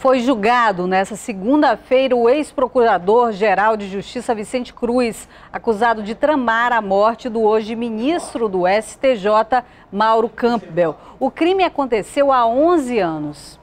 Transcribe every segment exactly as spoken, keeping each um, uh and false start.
Foi julgado nesta segunda-feira o ex-procurador-geral de Justiça Vicente Cruz, acusado de tramar a morte do hoje ministro do S T J, Mauro Campbell. O crime aconteceu há onze anos.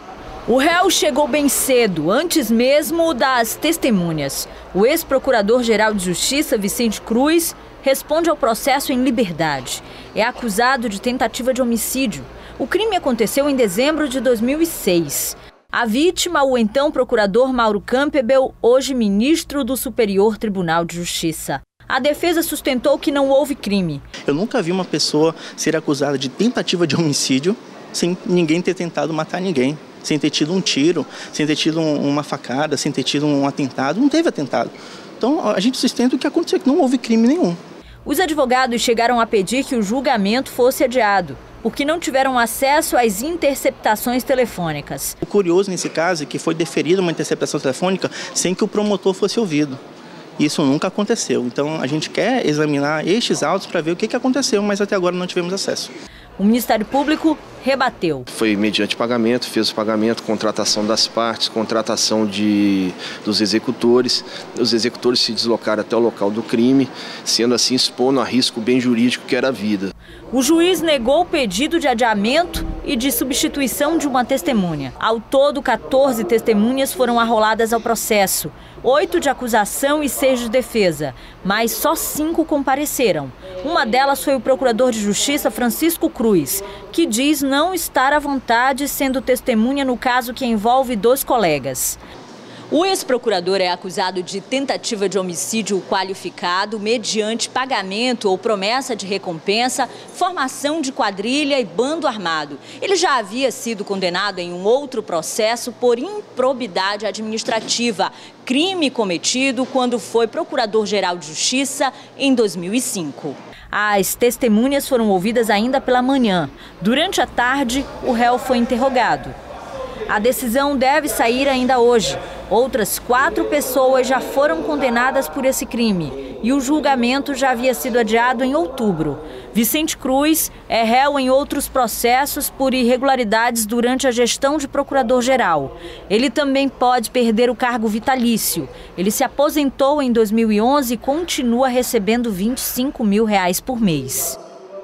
O réu chegou bem cedo, antes mesmo das testemunhas. O ex-procurador-geral de Justiça, Vicente Cruz, responde ao processo em liberdade. É acusado de tentativa de homicídio. O crime aconteceu em dezembro de dois mil e seis. A vítima, o então procurador Mauro Campbell, hoje ministro do Superior Tribunal de Justiça. A defesa sustentou que não houve crime. Eu nunca vi uma pessoa ser acusada de tentativa de homicídio sem ninguém ter tentado matar ninguém, sem ter tido um tiro, sem ter tido uma facada, sem ter tido um atentado. Não teve atentado. Então a gente sustenta o que aconteceu, que não houve crime nenhum. Os advogados chegaram a pedir que o julgamento fosse adiado, porque não tiveram acesso às interceptações telefônicas. O curioso nesse caso é que foi deferida uma interceptação telefônica sem que o promotor fosse ouvido. Isso nunca aconteceu. Então a gente quer examinar estes autos para ver o que que aconteceu, mas até agora não tivemos acesso. O Ministério Público rebateu. Foi mediante pagamento, fez o pagamento, contratação das partes, contratação de, dos executores. Os executores se deslocaram até o local do crime, sendo assim expondo a risco bem jurídico que era a vida. O juiz negou o pedido de adiamento e de substituição de uma testemunha. Ao todo, quatorze testemunhas foram arroladas ao processo. Oito de acusação e seis de defesa, mas só cinco compareceram. Uma delas foi o procurador de Justiça, Francisco Cruz, que diz não estar à vontade sendo testemunha no caso que envolve dois colegas. O ex-procurador é acusado de tentativa de homicídio qualificado mediante pagamento ou promessa de recompensa, formação de quadrilha e bando armado. Ele já havia sido condenado em um outro processo por improbidade administrativa, crime cometido quando foi procurador-geral de Justiça em dois mil e cinco. As testemunhas foram ouvidas ainda pela manhã. Durante a tarde, o réu foi interrogado. A decisão deve sair ainda hoje. Outras quatro pessoas já foram condenadas por esse crime e o julgamento já havia sido adiado em outubro. Vicente Cruz é réu em outros processos por irregularidades durante a gestão de procurador-geral. Ele também pode perder o cargo vitalício. Ele se aposentou em dois mil e onze e continua recebendo vinte e cinco mil reais por mês.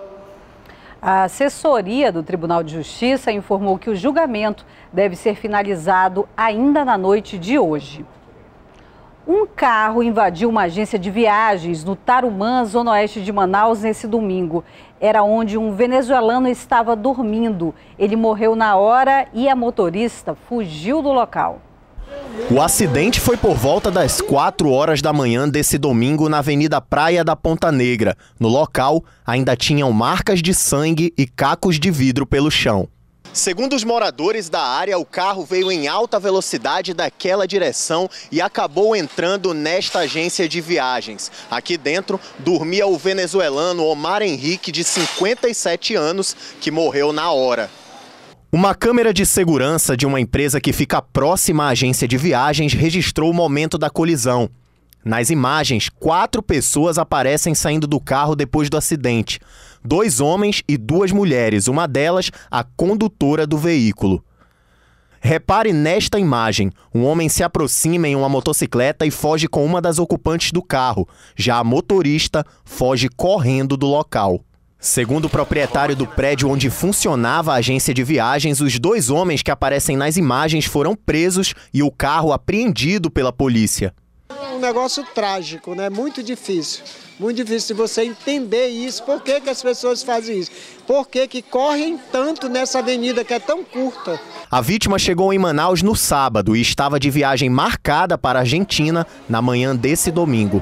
A assessoria do Tribunal de Justiça informou que o julgamento deve ser finalizado ainda na noite de hoje. Um carro invadiu uma agência de viagens no Tarumã, zona oeste de Manaus, nesse domingo. Era onde um venezuelano estava dormindo. Ele morreu na hora e a motorista fugiu do local. O acidente foi por volta das quatro horas da manhã desse domingo na Avenida Praia da Ponta Negra. No local, ainda tinham marcas de sangue e cacos de vidro pelo chão. Segundo os moradores da área, o carro veio em alta velocidade daquela direção e acabou entrando nesta agência de viagens. Aqui dentro dormia o venezuelano Omar Henrique, de cinquenta e sete anos, que morreu na hora. Uma câmera de segurança de uma empresa que fica próxima à agência de viagens registrou o momento da colisão. Nas imagens, quatro pessoas aparecem saindo do carro depois do acidente. Dois homens e duas mulheres, uma delas a condutora do veículo. Repare nesta imagem, um homem se aproxima em uma motocicleta e foge com uma das ocupantes do carro. Já a motorista foge correndo do local. Segundo o proprietário do prédio onde funcionava a agência de viagens, os dois homens que aparecem nas imagens foram presos e o carro apreendido pela polícia. É um negócio trágico, né? Muito difícil. Muito difícil de você entender isso. Por que que as pessoas fazem isso? Por que que correm tanto nessa avenida que é tão curta? A vítima chegou em Manaus no sábado e estava de viagem marcada para a Argentina na manhã desse domingo.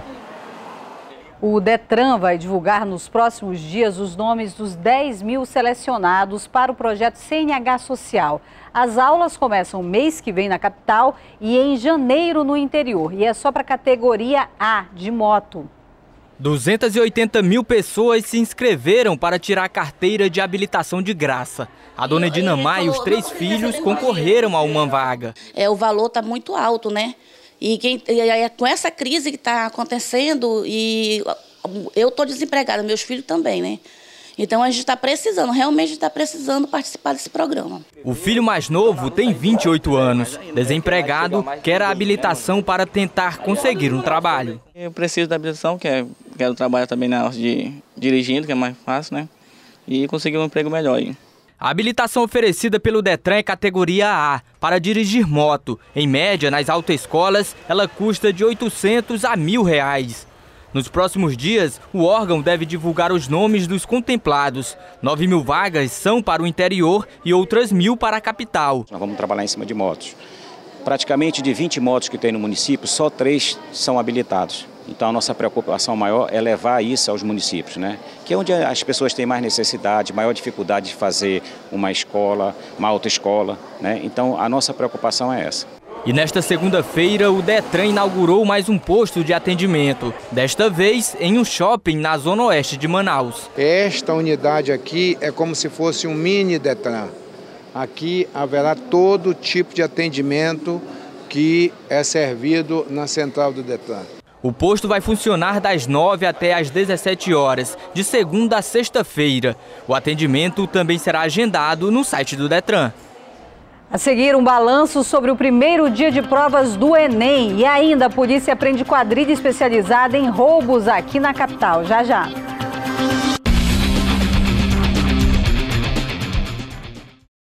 O Detran vai divulgar nos próximos dias os nomes dos dez mil selecionados para o projeto C N H Social. As aulas começam mês que vem na capital e em janeiro no interior. E é só para a categoria A, de moto. duzentas e oitenta mil pessoas se inscreveram para tirar a carteira de habilitação de graça. A dona Edina Maia e os três filhos concorreram a uma vaga. É, o valor está muito alto, né? E, quem, e aí, com essa crise que está acontecendo, e eu estou desempregada, meus filhos também, né? Então a gente está precisando, realmente está precisando participar desse programa. O filho mais novo tem vinte e oito anos. Desempregado, quer a habilitação para tentar conseguir um trabalho. Eu preciso da habilitação, que é, quero trabalhar também na hora de dirigindo, que é mais fácil, né? E conseguir um emprego melhor aí. A habilitação oferecida pelo Detran é categoria A, para dirigir moto. Em média, nas autoescolas, ela custa de oitocentos a mil reais. Nos próximos dias, o órgão deve divulgar os nomes dos contemplados. nove mil vagas são para o interior e outras mil para a capital. Nós vamos trabalhar em cima de motos. Praticamente de vinte motos que tem no município, só três são habilitados. Então a nossa preocupação maior é levar isso aos municípios, né? Que é onde as pessoas têm mais necessidade, maior dificuldade de fazer uma escola, uma autoescola, né? Então a nossa preocupação é essa. E nesta segunda-feira, o Detran inaugurou mais um posto de atendimento. Desta vez, em um shopping na zona oeste de Manaus. Esta unidade aqui é como se fosse um mini Detran. Aqui haverá todo tipo de atendimento que é servido na central do Detran. O posto vai funcionar das nove até às dezessete horas, de segunda a sexta-feira. O atendimento também será agendado no site do Detran. A seguir, um balanço sobre o primeiro dia de provas do Enem. E ainda, a polícia prende quadrilha especializada em roubos aqui na capital. Já, já.